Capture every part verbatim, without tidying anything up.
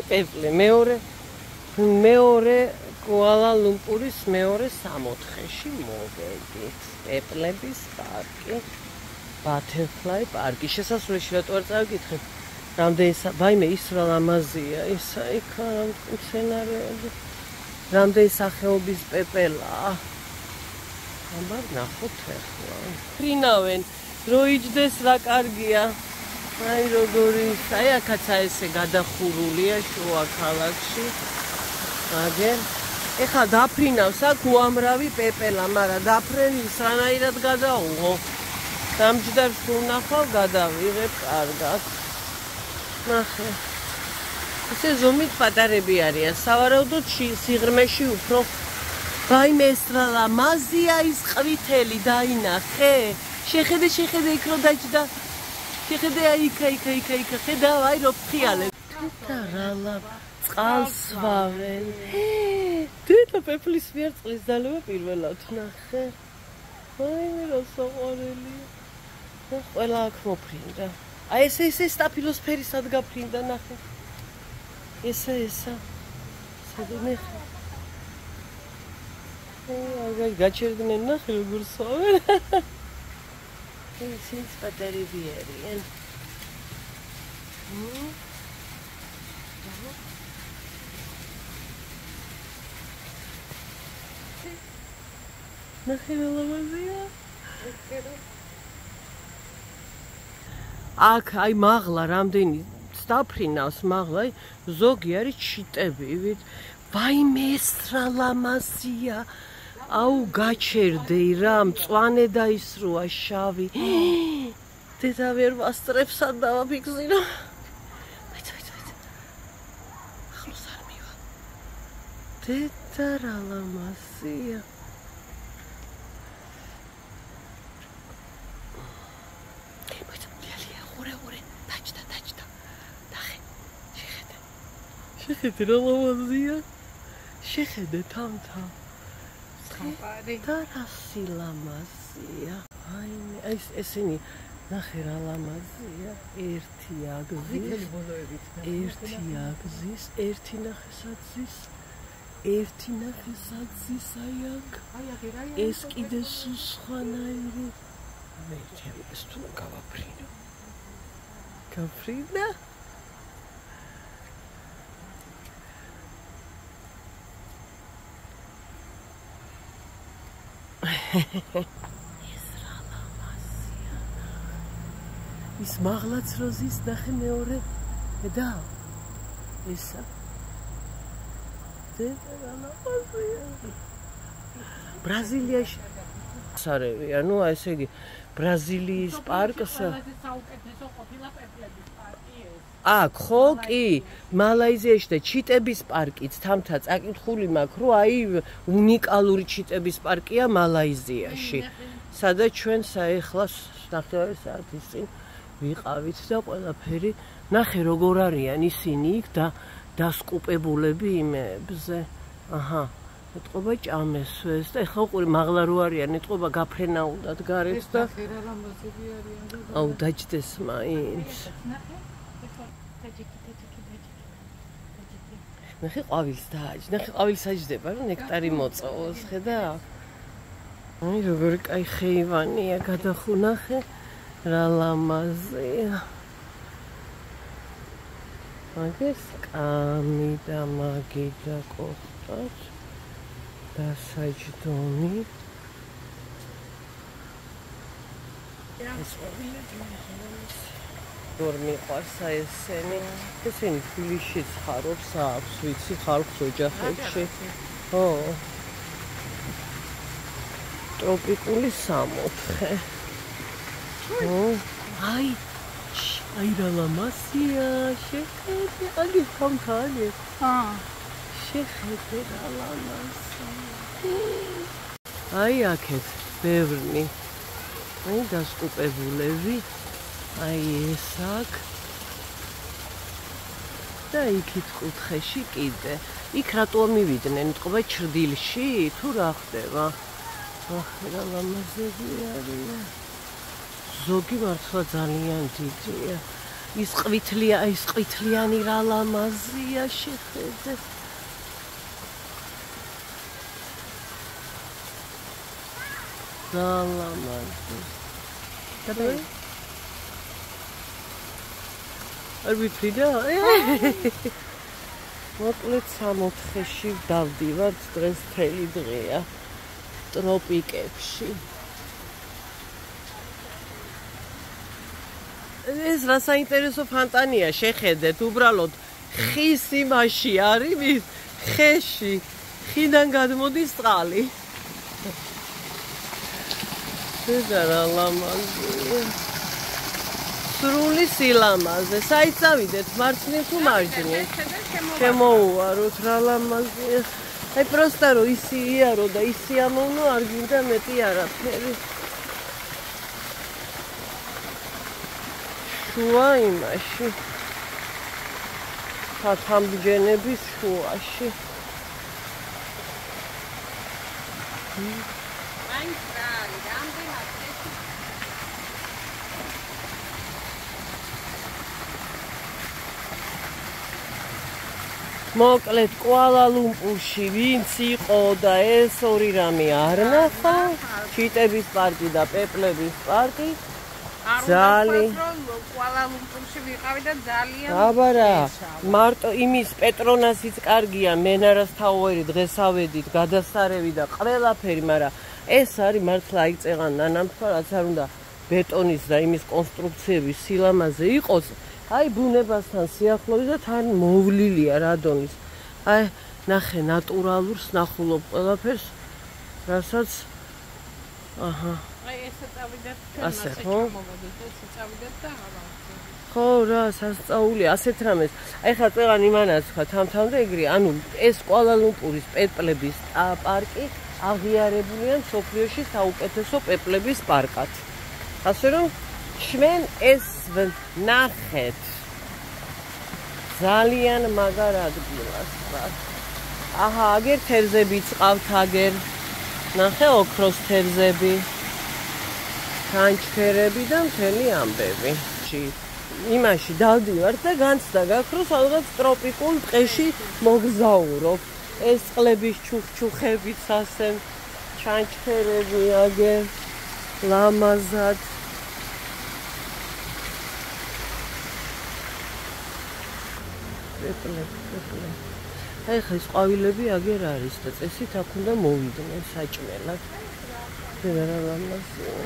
პეპლე, მეორე მეორე Kuala Lumpur-ის მეორე სამოთხეში მოვედით. პეპლების პარკი, Butterfly პარკი. შესასვლელში რატო არ წავიკითხეთ? რამდენი ვაიმე ის რა ლამაზია, ისა იქა მცენარეები. რამდენი სახეობის პეპელაა. აბა ნახოთ ახლა. ფრინავენ, რო იჯდეს რა კარგია. აი როგორი, აი აქაცა ესე გადახურულია შუა ქალაქში. აგერ ეხლა დაფრინავს აქ უამრავი პეპელა, მაგრამ დაფრენის რანაირად გადაუღო. დამჯდარს ვნახავ, გადავიღებ კარგად. ნახე. ესე ზომით პატარები არიან. სავარაუდოდ სიღრმეში უფრო ვაიმე ეს რა ლამაზია ის ყვითელი დაინახე. შეხედე, შეხედე იქ რო დაჭდა. შეხედე აი იქა, იქა, იქა, იქა. ხედავ აი რო ფრიალებ. და რა ლა წყალს ვავენ. დედა პეპლის მიერ წყლის დალევა პირველად ნახე. ვაიმე რა საყვარელია. ყველა აქ მოფრინდა. აი ესე ესე სტაფილოსფერისად გაფრინდა ნახე. ესე ესა. სადმე ხა. აი გაჩერდნენ ნახე როგორ სვავენ. ეს ის პატარები არიან. ნახე რა ლამაზია. აქ აი მაღლა რამდენი დაფრინავს მაღლა ზოგი არის ჩიტები. ვაიმე ეს რა ლამაზია. აუ გაჩერდე რა მწვანე და ისროა შავი. დედა ვერ ვასწრებს ან დავაფიქსირო. ვაი ვაი ვაი. ახლოს არ მივა. დედა რა ლამაზია. შეხედე რა ლამაზია. შეხედე თამთა. ხაპარი. და რა სილამაზია. აიმე აი ესენი ნახე რა ლამაზია. ერთი აგზის. ერთი აგზის, ერთი ნახე საძის. ერთი ნახე საძის აი აქ. ეს კიდე სხვანაირი. მე ეს თუ გავაფრინო. გავფრინა? ეს რა ლამაზია. ის მაღლაც როზის ნახე მეორე და ესა დედა რა ლამაზია. ბრაზილიაში სარევია, ნუ ესე იგი ბრაზილიის პარკს საუკეთესო ყოფილა პეპლების პარკი ეს. აქ ხო კი მალაიზიაში და ჩიტების პარკიც თამთა წაკითხული მაქვს რომ აი უნიკალური ჩიტების პარკია მალაიზიაში სადაც ჩვენ საერთლას ნახევარი საათის წინ ვიყავით და ყველაფერი ნახე როგორ არიან ისინი იქ და დასკუპებულები იმებზე აჰა ეთყობა ჭამესვეს და ეხლა უყური მაღლა რო არიან ეთყობა გაფრენა უნდათ გარეთ და აუ დაჭდეს მაინც ნახე ყვავილს დააჯ, ნახე ყვავილს აჯდება რომ ნექტარი მოწოვოს, ხედა? აი როგორი კაი ხეივანია გადახუნახე, რა ლამაზია. მაგეს კამი და მაგი და კოხტაც და საჯდომი. ეს დორ მიყვარს ესენი ესენი თბილისშიც ხარობს აქვს ვიცი ხალხს ოჯახებში ხო ტროპიკული სამოთხე ხო აი აი რა ლამაზია შეხედე აგი ფონტანი ა შეხედე რა ლამაზია აი აქეთ ბევრი აი დასკუპებულები აი ეს აქ და იქით კუთხეში კიდე იქ რატო მივიდნენ ეთყობა ჩრდილში თუ რა ხდება ახ რა ლამაზები არიან ზოგი მართლა ძალიან დიდია ის ყვითლია, ის ყვითლიანი რა ლამაზია შეხედე. რა ლამაზი. გადავი? არ ვიფრიდა? მოკლედ სამოთხეში დავდივართ, დღეს მთელი დღეა ტროპიკებში. ეს რა საინტერესო ფანტანია, შეხედეთ, უბრალოდ ხის იმაში არის, ხეში, ხიდან გადმოდის წყალი. და რა ლამაზია. სრული სილამაზე. საით წავიდეთ, მარცხნივ თუ მარჯვნივ? შემოუვაროთ, რა ლამაზია. აი პროსტა რომ ისი იარო და ისი ამოვნო არ გინდა მეტი არაფერი. შუა იმაში. თამბჯენების შუაში. მოკლედ კუალა ლუმპურში ვინც იყო და ეს ორი რამე არ ნახა, ჩიტების პარკი და პეპლების პარკი. ძალიან კუალა ლუმპურში ვიყავი და ძალიან აბარა, მარტო იმის პეტრონასიც კარგია, მენარას თაუერი დღეს ავედით, გადასარევი და ყველაფერი, მაგრამ ეს არის მართლა აიწეღან ნანამქვა, რაც არ უნდა ბეტონის და იმის კონსტრუქციების სილამაზე იყოს. აი ბუნებასთან სიახლოვე და თან მოვლილია რადონის. აი ნახე ნატურალურს, ნახულობ ყველაფერს, რასაც აჰა. აი ესე წავიდეთ, ასე ხო? ესე წავიდეთ და აღარ. ხო, რა, სასწაულია, ასეთ რამეს. აი ხა წეღან იმანაც ხა თამთამდე ეგრე, ანუ ეს კუალა ლუმპურის პეპლების პარკი აღიარებულია მსოფლიოში საუკეთესო პეპლების პარკად. ასე რომ ჩვენ ეს ნახეთ. ძალიან მაგარ ადგილას ვარ. აჰა, აგერ თევზებიც ყავთ, აგერ. ნახე ოქროს თევზები. განჩქერები და მთელი ამბები. იმაში დავდივართ და განცდა გაქვს, რომ სადღაც ტროპიკულ ტყეში მოგზაურობ. ეს წყლების ჩუხჩუხებიც ასე ჩანჩქერები აგერ. ლამაზად. პეპლები, პეპლები. აი ხა ეს ყვავილები აგერ არის და წესით აქ უნდა მოვიდნენ საჭმელად. რა ლამაზია.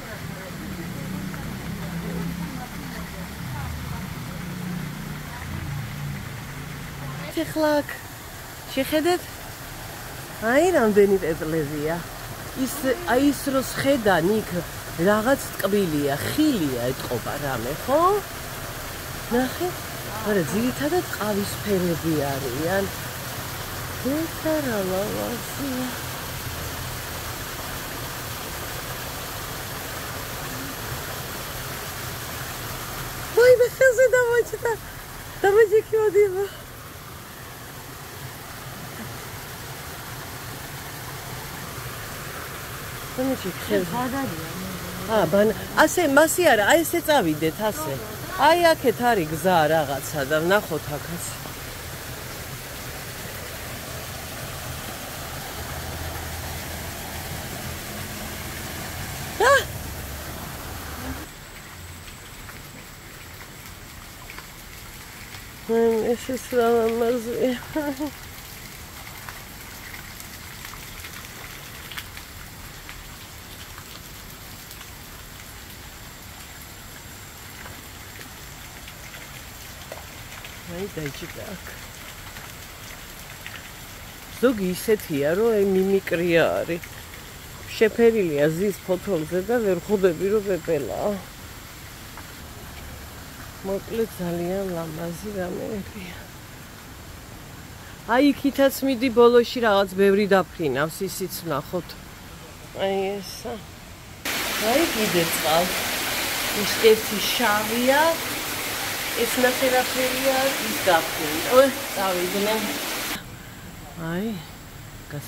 ეხლა შეხედეთ. აი რამდენი პეპლებია. ის აი ის რო შეხედან იქ რაღაც ტკბილია, ხილია ეთყობა რამე, ხო? ნახე არა, ძირითადად ყავისფერები არიან. ეხა რა ლამაზია. ვაი, მე ხელზე დამოჭდა. დამოჭიქიოდიმა. დამოჭიქხელ. აა, ბან, ასე მასი არა, აი ესე წავიდეთ, ასე. აი აქეთ არის გზა რაღაცა და ვნახოთ აქაც. აა! ეს ის ლამაზია. აი დაიჭირა აქ. ზოგი ისეთია, რომ აი მიმიკრია არის. შეფერილია ზის ფოთოლზე და ვერ ხვდები, რომ პეპელაა. მოკლედ ძალიან ლამაზი რამეებია. აი იქითაც მიდი ბოლოში რაღაც ბევრი დაფრინავს, ისიც ვნახოთ. აი ესა. აი კიდე წყალს. ის ერთი შავია. ეს ნახევარფერია, ის დაფრინდა. წავიდნენ. აი,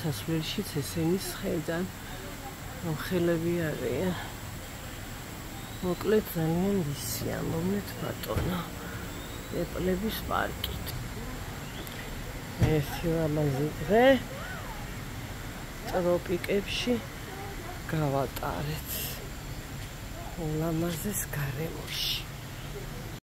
გასასვლელშიც ესენი სხედან. ხელები არიან. მოკლედ ძალიან ისია, მომნეთ ბატონო. ეპლების პარკით. ერთი ლამაზი დღე ტროპიკებში გავატარეთ. ულამაზეს გარემოში.